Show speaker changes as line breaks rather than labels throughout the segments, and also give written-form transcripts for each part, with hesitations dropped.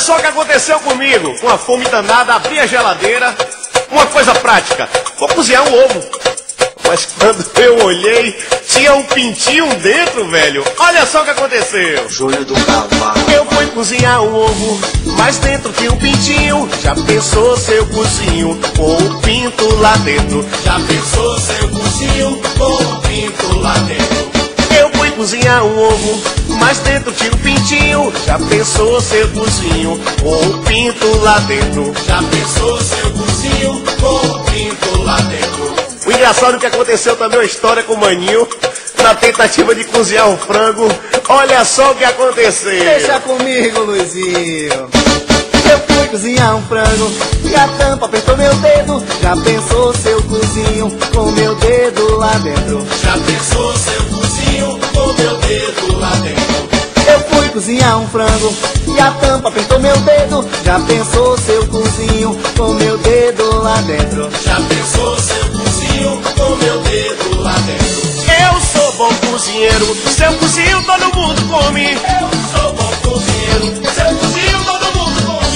só o que aconteceu comigo. Com a fome danada, abri a geladeira. Uma coisa prática, vou cozinhar um ovo. Mas quando eu olhei, tinha um pintinho dentro, velho. Olha só o que aconteceu.
Júlio do Cavalo.
Eu fui cozinhar um ovo, mas dentro tinha um pintinho. Já pensou se eu cozinho com o pinto lá dentro? Já pensou se eu cozinho com o pinto lá dentro? Eu fui cozinhar um ovo, mas dentro tinha um pintinho. Já pensou se eu cozinho com o pinto lá dentro? Já pensou se eu cozinho com o pinto lá dentro? O engraçado é que aconteceu também uma história com o Maninho, na tentativa de cozinhar um frango. Olha só o que aconteceu.
Deixa comigo, Luizinho. Eu fui cozinhar um frango e a tampa apertou meu dedo. Já pensou se eu cozinho com meu dedo lá dentro?
Já pensou se eu cozinho com meu dedo lá dentro?
Eu fui cozinhar um frango e a tampa apertou meu dedo. Já pensou se eu cozinho com meu dedo lá dentro?
Já pensou se eu cozinho com meu dedo lá dentro? Eu sou bom cozinheiro, se eu cozinho todo mundo come. Eu sou bom cozinheiro, se eu cozinho todo mundo come.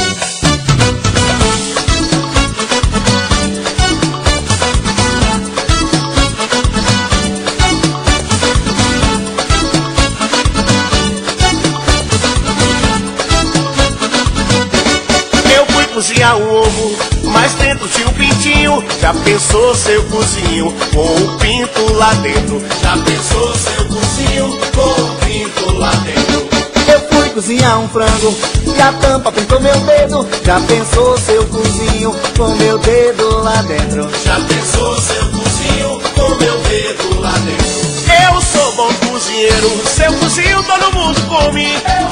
Eu fui cozinhar um ovo, mas dentro tinha um pintinho. Já pensou se eu cozinho com o pinto lá dentro? Já pensou se eu cozinho com o pinto lá dentro?
Eu fui cozinhar um frango e a tampa apertou meu dedo. Já pensou se eu cozinho com meu dedo lá dentro?
Já pensou se eu cozinho com meu dedo lá dentro? Eu sou bom cozinheiro, se eu cozinho todo mundo come.